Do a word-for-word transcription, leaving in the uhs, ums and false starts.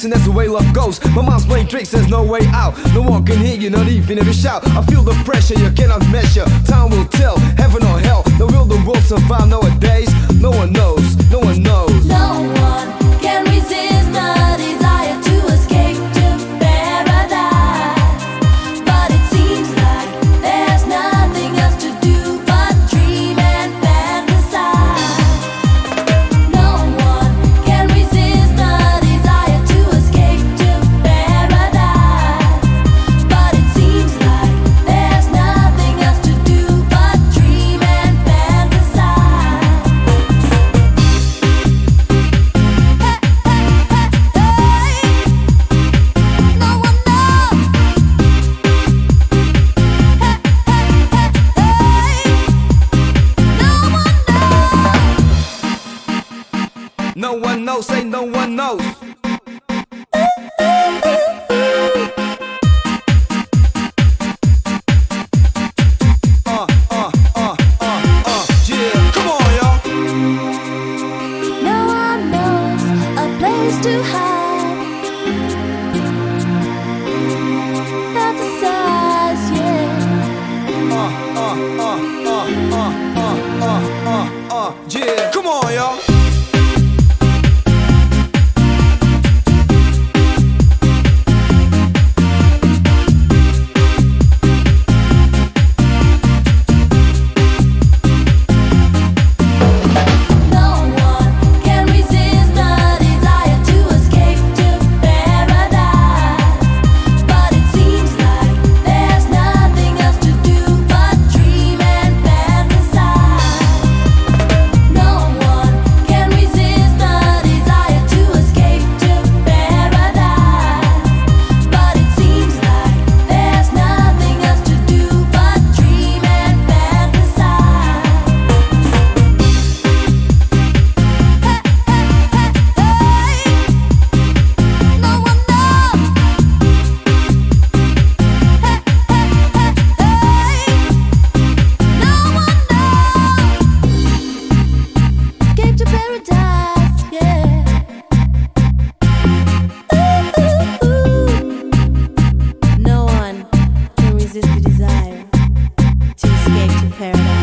listen, that's the way love goes. My mind's playing tricks, there's no way out. No one can hear you, not even if you shout. I feel the pressure you cannot measure. Time will tell, heaven or hell. Now will the world survive nowadays? No one knows, no one knows. No one can resist the desire to escape to paradise. But it seems like there's nothing else to do but dream and fantasize. No one can resist the desire to escape to paradise. But it seems like there's nothing else to do but dream and fantasize. No one knows, say no one knows. Uh, uh, uh, uh, uh, yeah. Come on, y'all. No one knows a place to hide. Fantasize, yeah. Uh, uh, uh, uh, uh, uh, uh, uh, uh, yeah. Come on, y'all. Resist the desire to escape to paradise.